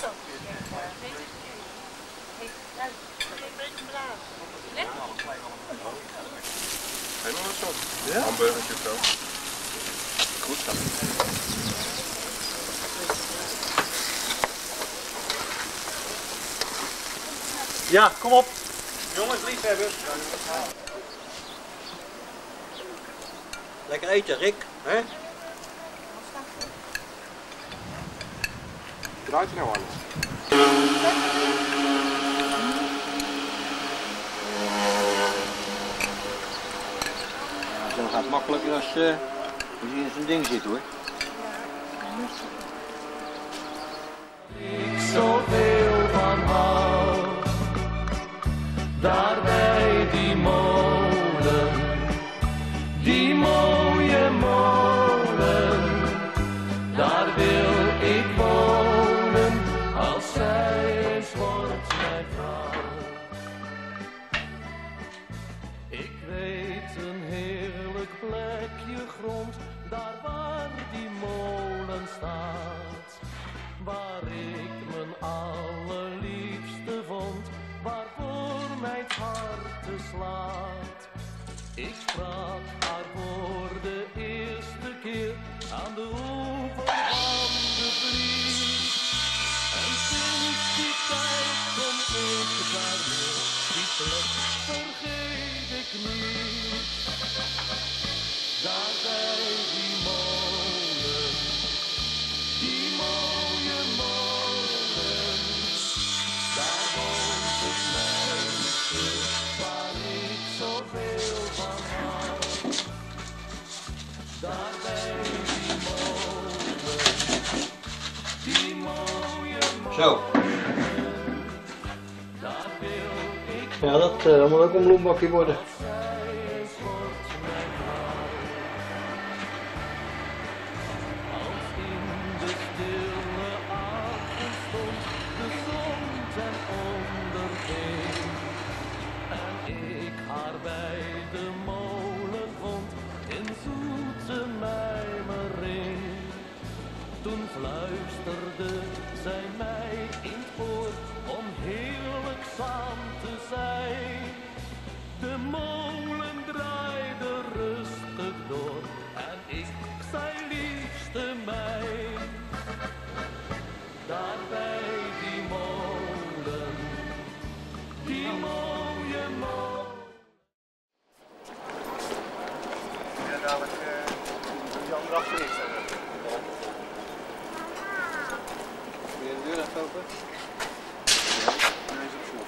Helemaal zo. Ja? Hamburgertje of zo. Goed zo. Ja, kom op. Jongens, liefhebbers. Lekker eten, Rick. Hè? Draait je nou alles? Zo gaat het makkelijker als je in zo'n ding zit hoor. Ik zoveel van hou, daar bij die molen, die mooie molen, daar wil ik wonen, als zij eens wordt mijn vrouw. Ik weet een heerlijk plekje grond, daar waar die molen staat, waar ik mijn allerliefste vond, waarvoor mijn hart slaat. Ik sprak haar voor de eerste keer aan de oever van de Vliet. En sinds die tijd kom ik daar weer, die plek vergeet ik niet. Daar bij die molen, die mooie molen, daar woont het meisje waar ik zoveel van hou. Daar bij die molen, die mooie molen, Zo. daar wil ik Ja, dat moet ook een bloembakje worden. zij eens wordt mijn vrouw. Als in de stille avondstond de zon ten onder ging en ik haar bij de molen vond in zoete mijmering, toen fluisterde zij mij in het oor om heerlijk saam te zijn. De molen draaide rustig door en ik zei liefste mijn. Daar bij die molen, die mooie molen. Ja, dadelijk die andere achterin zetten. Wil je de deur even open? Nee, is op slot.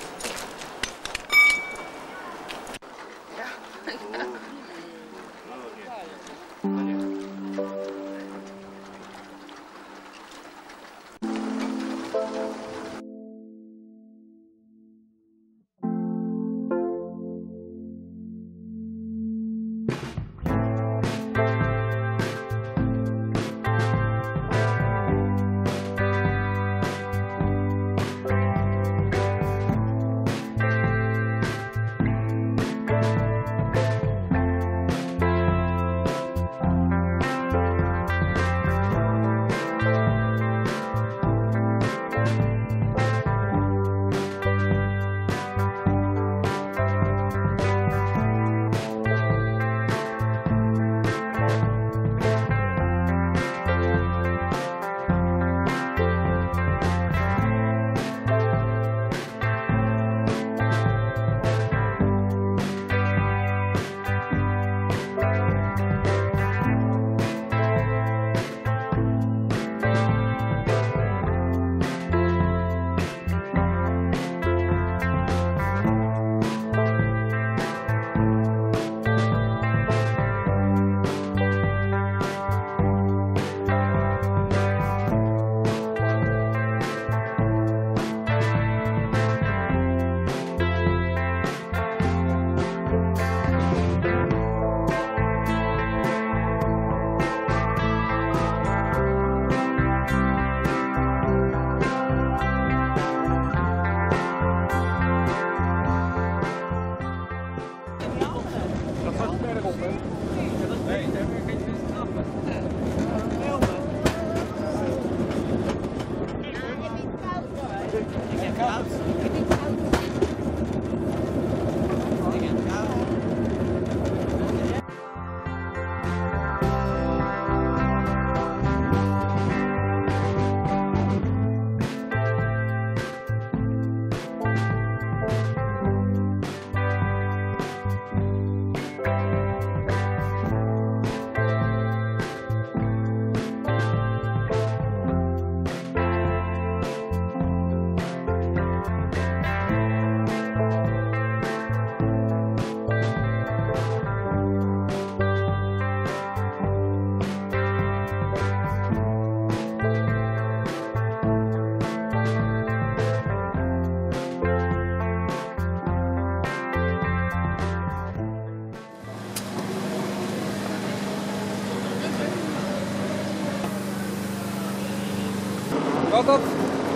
Gaat dat?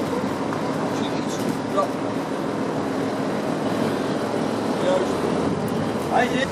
Ja. Juist. Hij zit.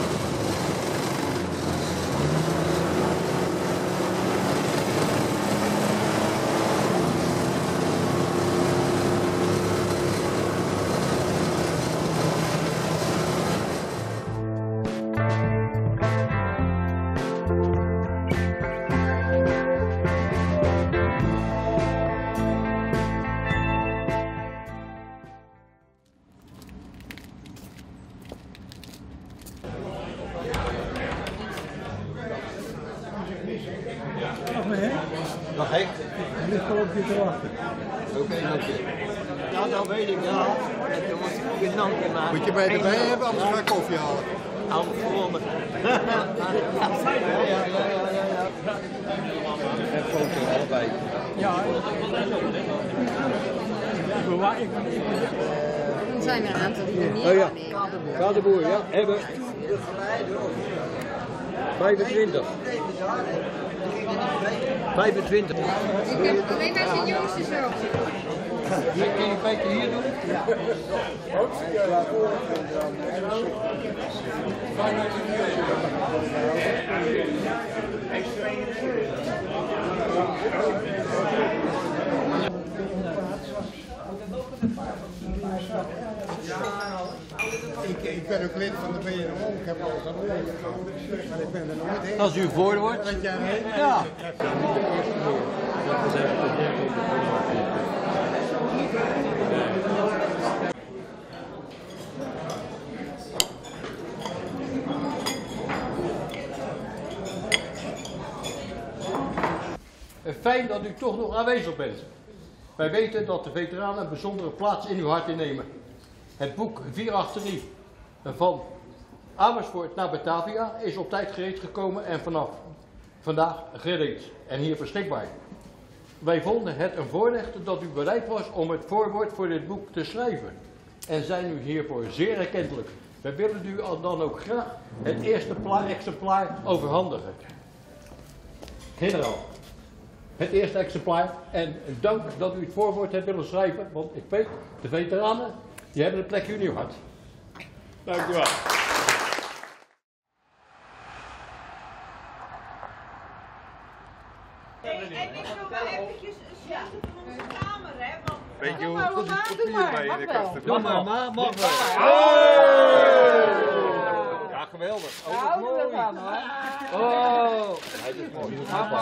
Nog heen? Ik ligt al op je te wachten. Oké, dank je. Ja, dat weet ik wel. En toen was ik een nankje maar. Moet je bij de bij hebben, anders ga ik koffie halen. Al gewonnen. Ja. En foto, allebei. Dan zijn er een aantal die er niet Oh ja, aannemen. Vaderboer, ja, hebben. 25. 25. Ik heb alleen maar zijn jongste zo. Kun je een beetje hier doen? Ik ben ook lid van de BNO, ik heb alles aan maar ik ben er nooit heen. Als u voorwoord. Dat jij heen? Ja. Fijn dat u toch nog aanwezig bent. Wij weten dat de veteranen een bijzondere plaats in uw hart innemen. Het boek 483 van Amersfoort naar Batavia is op tijd gereed gekomen en vanaf vandaag gereed en hier beschikbaar. Wij vonden het een voorrecht dat u bereid was om het voorwoord voor dit boek te schrijven en zijn u hiervoor zeer erkentelijk. Wij willen u dan ook graag het eerste exemplaar overhandigen. Generaal, het eerste exemplaar en dank dat u het voorwoord hebt willen schrijven, want ik weet, de veteranen, die hebben een plekje in uw hart. Dank u wel. En ik wil wel eventjes een sleutel van onze kamer, hè? Want Weet je hoeveel papier bij in de kast hebt? Doe maar, mag wel. Ja, geweldig. houden we van, hoor. Oh, hij is mooi.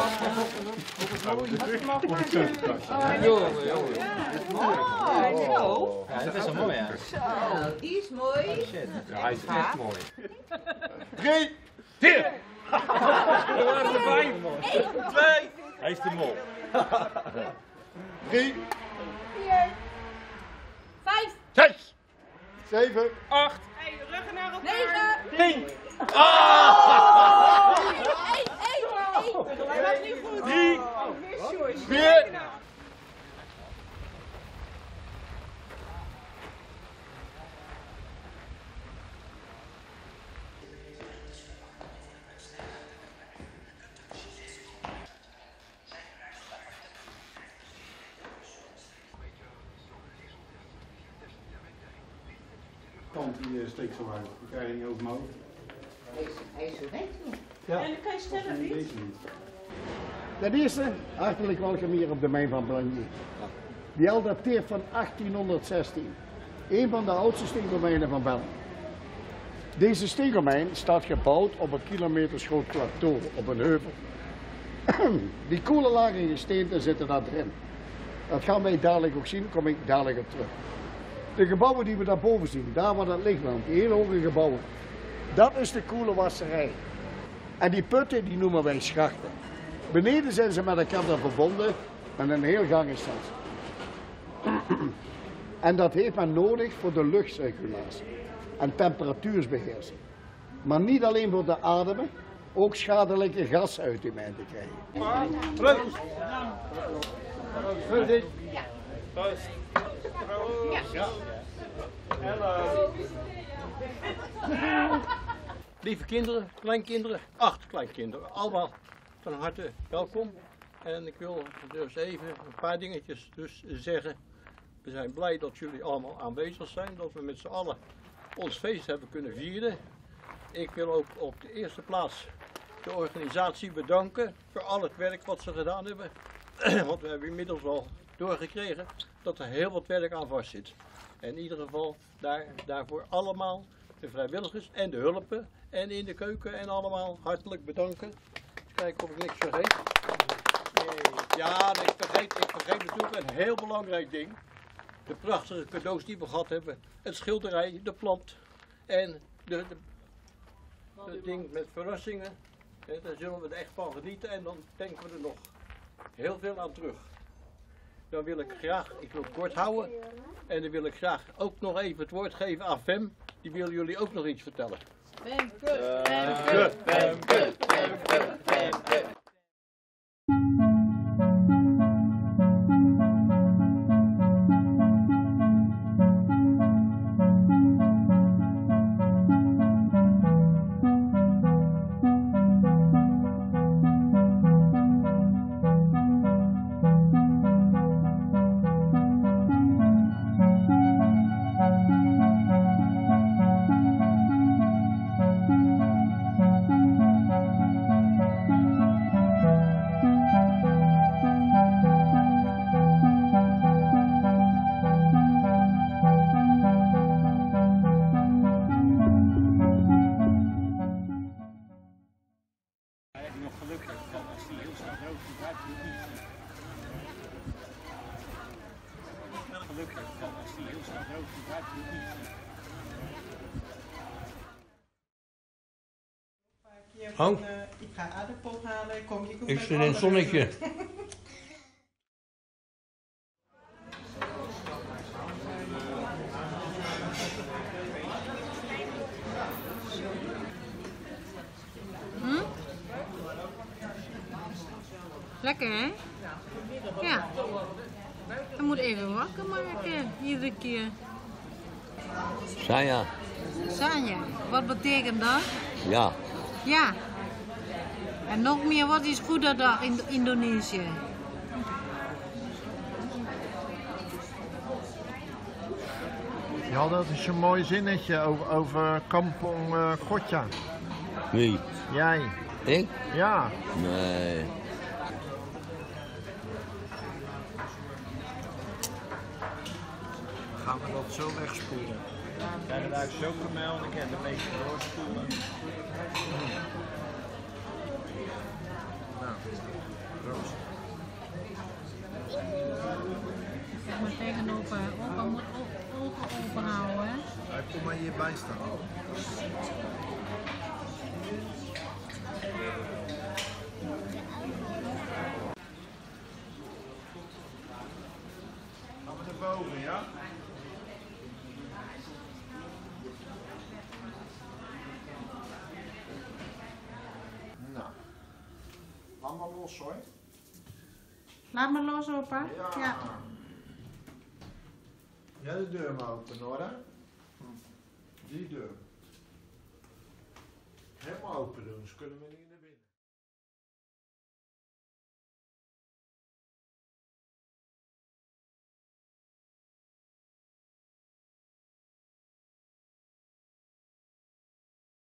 Jongen. Zo. Ja, dat is wel mooi, ja. Zo, die is mooi. Ja, hij is echt mooi. 3, 4. Er waren er 5. 2. Hij is de mol. 3, 4, 5, 6, 7, 8. hey, ruggen naar elkaar. 10. Dat gaat niet goed. 3, Mis Joyce. 4. kant die steekt zo uit. Die krijg je niet over mijn hoofd. Hij is zo weg, joh. Ja. En dan kan je stellen, Nee, niet? deze niet. Ten eerste, hartelijk welkom hier op de Mijn van Blanque. Die al dateert van 1816. Een van de oudste steenkoolmijnen van België. Deze steenkoolmijn staat gebouwd op een kilometersgroot plateau op een heuvel. Die kolenlagen in gesteente zitten daar erin. Dat gaan wij dadelijk ook zien, kom ik dadelijk op terug. De gebouwen die we daarboven zien, daar waar dat lichtland, die hele hoge gebouwen, dat is de kolenwasserij. En die putten die noemen wij schachten. Beneden zijn ze met elkaar verbonden met een heel gangenstelsel. En dat heeft men nodig voor de luchtcirculatie en temperatuursbeheersing. Maar niet alleen voor de ademen, ook schadelijke gassen uit die mijn te krijgen. Proost. Ja. Hallo. Lieve kinderen, kleinkinderen, 8 kleinkinderen, allemaal van harte welkom. En ik wil dus even een paar dingetjes zeggen. We zijn blij dat jullie allemaal aanwezig zijn, dat we met z'n allen ons feest hebben kunnen vieren. Ik wil ook op de eerste plaats de organisatie bedanken voor al het werk wat ze gedaan hebben. Want we hebben inmiddels al doorgekregen dat er heel wat werk aan vast zit. En in ieder geval daarvoor allemaal de vrijwilligers en de hulpen en in de keuken en allemaal hartelijk bedanken. Eens kijken of ik niks vergeet. Ja, nee, ik vergeet natuurlijk een heel belangrijk ding. De prachtige cadeaus die we gehad hebben. Het schilderij, de plant en de ding met verrassingen. Daar zullen we er echt van genieten en dan denken we er nog heel veel aan terug. Dan wil ik graag, ik wil het kort houden en dan wil ik graag ook nog even het woord geven aan Fem. Die willen jullie ook nog iets vertellen. Femke. Oh, ik ga aardappel halen, kom ik op ik zit in het zonnetje. Lekker hè? Ja. Je moet even wakker maken, iedere keer. Saya, Sanja, wat betekent dat? ja. Ja. En nog meer, wat is Goedendag in Indonesië? Ja, dat is een mooi zinnetje over Kampong Gotja. Wie? Jij? Ik? Ja. Nee. Gaan we dat zo wegspoelen? Krijg je daar chocomel en ik heb een beetje doorspoelen. Nou, proost. Ik moet tegenover, opa moet ogen open houden hè. Kom maar hierbij staan. Gaan we naar boven, ja? Nou, laat maar los hoor. Laat me los opa. Ja. Ja, de deur maar open hoor. Hè? Die deur. Helemaal open doen, dus kunnen we niet naar binnen.